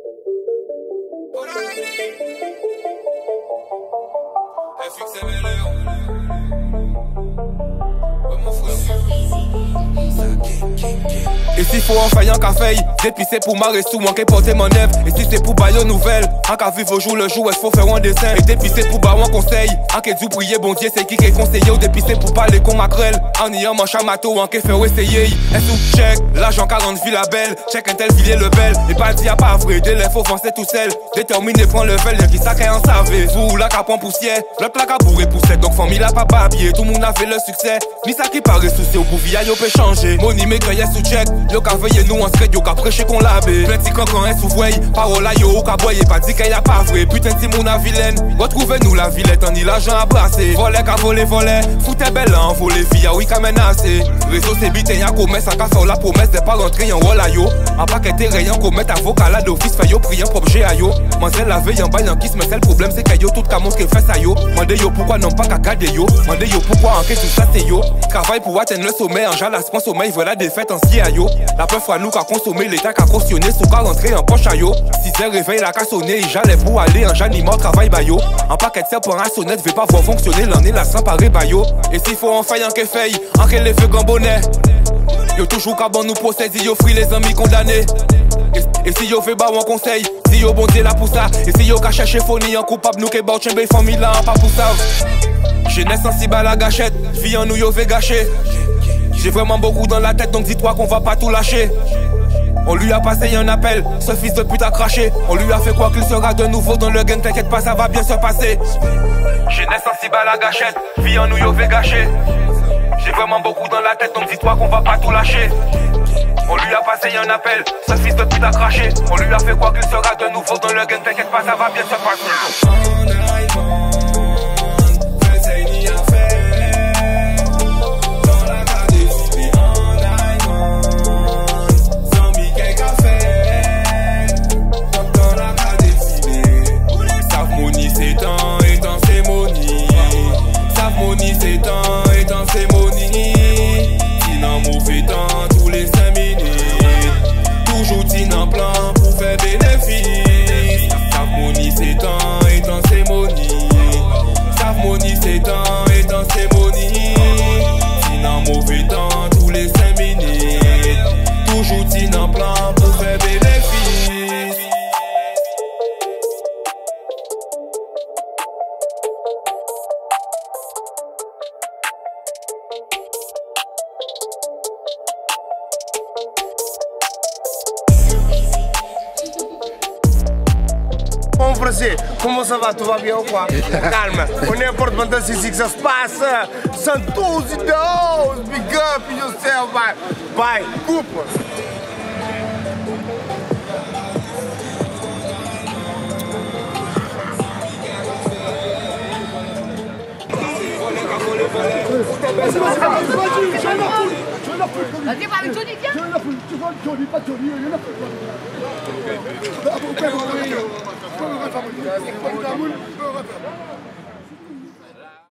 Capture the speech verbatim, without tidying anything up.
Et s'il faut en faillant qu'à faille, dépisser pour marrer sous manquer porter mon œuvre. Et si c'est pour bailler nouvelle, en qu'à vivre au jour le jour, est-ce faut faire un dessin. Et dépisser pour bailler un conseil, en qu'à du prier bon Dieu, c'est qui qui est conseillé. Ou dépisser pour parler con macrel, en ayant manche à mato, en qu'à faire essayer. Est-ce ou check, l'argent quarante villes la belle, check un tel villier le bel. Et pas dit à pas vrai, dès les faux foncer tout seul. Déterminé prend le vel, y'a qui ça qu'est en savait. Vous là qu'à point poussière, l'autre là qu'à bourrer poussette. Donc famille là pas babier, tout le monde avait le succès. Ni ça qui paraît souci, au bouvia yo peut changer. Money maker yes sous check, yo qu'à veiller nous en secret, yo qu'à prêcher qu'on l'abé. Plein de quand est sous voie, parole là yo qu'à boyer, pas dit qu'il y a pas vrai. Putain de mon a vilaine, retrouvez-nous la villette, en y l'argent à brasser. Voler qu'à voler, voler, foutez belle en voler, via oui qu'à menacer. Réseau c'est bité, y'a commerce, à qu'à faire la promesse de pas rentrer en rôle à yo. En paquet rien qu'on mette avocat là d'office, fait yo prier pour objet à yo. Mansel la veille en bail en kiss, mais c'est le problème c'est que yo tout qu'à montrer fait ça yo. Mandez yo pourquoi non pas qu'à garder yo. Mandez yo pourquoi en tout ça c'est yo. Travail pour atteindre le sommet, en jala se sommeil, voilà des fêtes en ski à yo. La peur fera nous qu'à consommer, l'état qu'à cautionner, sous qu'à rentrer en poche à yo. six heures réveil la qu'à sonner, j'allais pour aller en janimant travail ba yo. En paquet de pour un sonnette, veut pas voir fonctionner, l'année la sans parer ba yo. Et s'il faut en faille en qu'est faille, en qu'elle les fait gambonnet. Yo toujours qu'à bon nous procède, yo free les amis condamnés. Et, et si yo fait bas un conseil, si yo bon Dieu là pour ça. Et si yo qu'à chercher fourni en coupable, nous qu'est bord chembe famille là, pas pour ça. Jeunesse sensible à la gâchette, vie en nous yo fait gâcher. J'ai vraiment beaucoup dans la tête, donc dis-toi qu'on va pas tout lâcher. On lui a passé un appel, ce fils de pute a craché. On lui a fait quoi qu'il sera de nouveau dans le game, t'inquiète pas, ça va bien se passer. Jeunesse sensible à la gâchette, vie en nous yo fait gâcher. J'ai vraiment beaucoup dans la tête, donc dis-toi qu'on va pas tout lâcher. On lui a passé un appel, ce fils de pute a craché. On lui a fait quoi qu'il sera de nouveau dans le game, t'inquiète pas, ça va bien se passer. Bon français, comment ça va? Tout va bien ou quoi? Calme, on n'importe maintenant c'est ici que ça se passe. Santos e Deus, big up yourself, bye. Bye, coupe. Vas-y, va avec Johnny, viens. Je la foule, tu vois Johnny, pas Johnny, il y en a plus.